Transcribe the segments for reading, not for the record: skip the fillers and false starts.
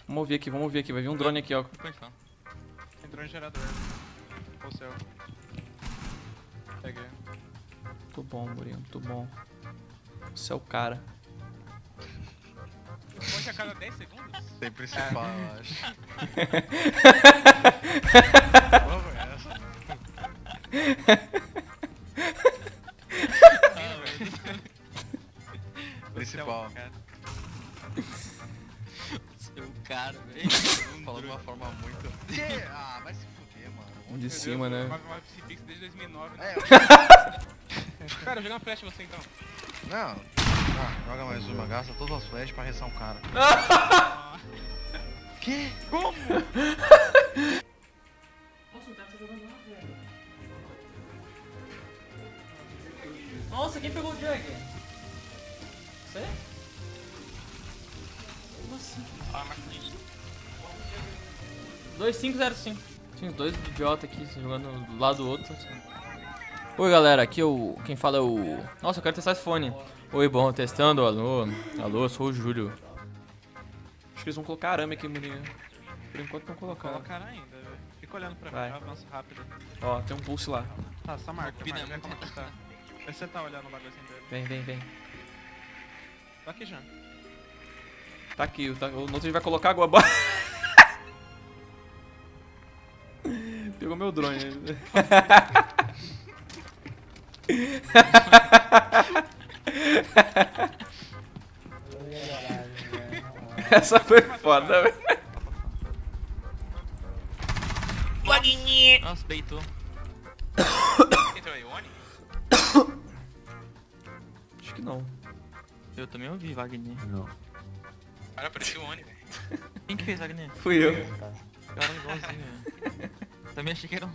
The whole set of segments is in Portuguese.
Vamos ver aqui. Vai vir um drone aqui, ó. Tem drone gerador. Qual o seu? Peguei. Muito bom, Murinho, muito bom. Você é o cara. Responde a cada 10 segundos? Tem principal, eu acho. Vamos essa. Principal. Você é um cara, velho. Falando de uma forma muito... Ah, vai se fuder, mano. Um de cima, né? Mas Pix desde 2009, né? É, Cara, eu joguei uma flash você então. não. Joga mais uma, gasta todas as flashes pra restar um cara. Que? Como? Nossa, o cara tá jogando lá, velho. Nossa, quem pegou o Jag? Você? Nossa. Ah, Marquinhos. 2505. Tinha os dois idiotas aqui jogando do lado do outro. Oi galera, aqui quem fala é o... Nossa, eu quero testar esse fone. Oi, bom, testando, alô. Alô, eu sou o Júlio. Acho que eles vão colocar arame aqui, Murinho. Por enquanto não colocaram. Colocaram ainda, velho. Fica olhando pra Vai. mim, eu avanço rápido. Ó, tem um pulse lá. Tá, só marca, Pina vê muito como que tá. Vê se você tá olhando o bagulho dele. Vem. Tô aqui já. Tá aqui, o outro vai colocar água abaixo. Pegou meu drone. Essa foi foda, velho. Nossa, beitou. Entrou aí, Oni? Acho que não. Eu também ouvi, Wagner. Cara, parecia o Oni, velho. Quem que fez, Wagner? Fui eu. Cara, igualzinho, velho. Também achei que era um.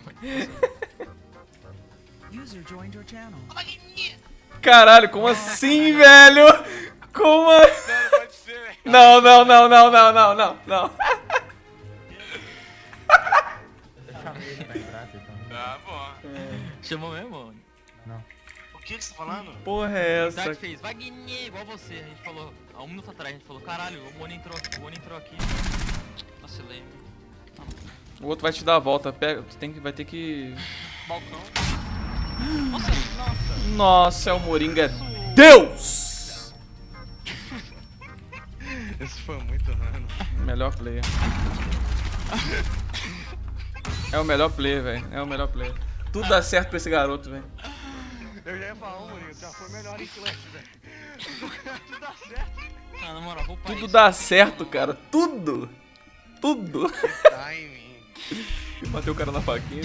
User joined your channel. Caralho, como assim, velho? Como assim? Não, pode ser, velho. Não. Tá bom. Chamou mesmo, mano? O que você tá falando? Porra é A essa? Dark fez, Wagner, igual você. A gente falou, há um minuto atrás, a gente falou, caralho, o Oni entrou aqui. Vacilei. O outro vai te dar a volta. Pega, vai ter que... Balcão. Nossa, é o Moringa. Deus! Esse foi muito raro. Melhor player. É o melhor player, velho. É o melhor player. Tudo dá certo pra esse garoto, velho. Eu já ia falar, Murilo, já foi melhor em clash, velho. Tudo dá certo. Ah, na moral, vou parar Tudo isso. dá certo, cara. Tudo. Timing. Bateu o cara na faquinha.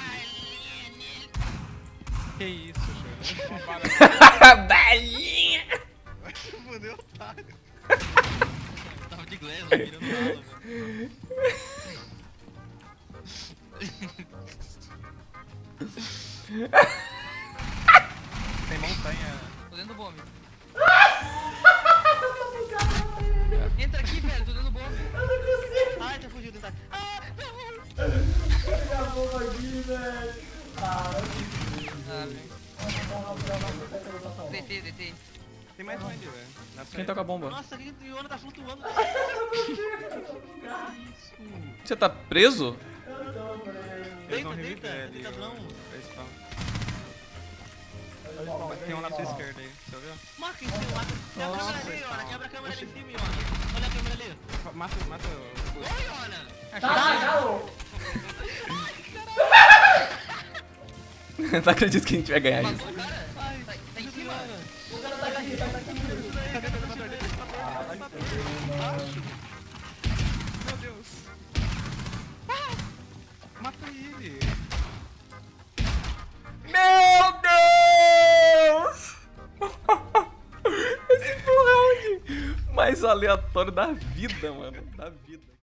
Que isso, Júlio? Balinha! Vai se fuder, otário. Tava de glass, mirando ralo, velho. Tem montanha. Tô dentro do bombe. Entra aqui, velho, tô dentro do bombe. Eu não consigo. Ai, tá fugindo, tá. Ah, DT. Tem mais onde, velho? Quem tá com a bomba? Nossa, aquele Iona tá flutuando. Você tá preso? Eles vão Deita, reviver ali. deitadão. Tem um na sua esquerda aí, você ouviu? Marca em cima, marca. Quebra a câmera ali, Iona. Quebra a câmera ali em cima, Iona. Olha a câmera ali. Mata o... Oi, Iona. Não acredito que a gente vai ganhar isso. O cara tá em cima. O cara tá aqui. Meu Deus. Mata ele. Meu Deus! Esse foi o round mais aleatório da vida, mano. Da vida.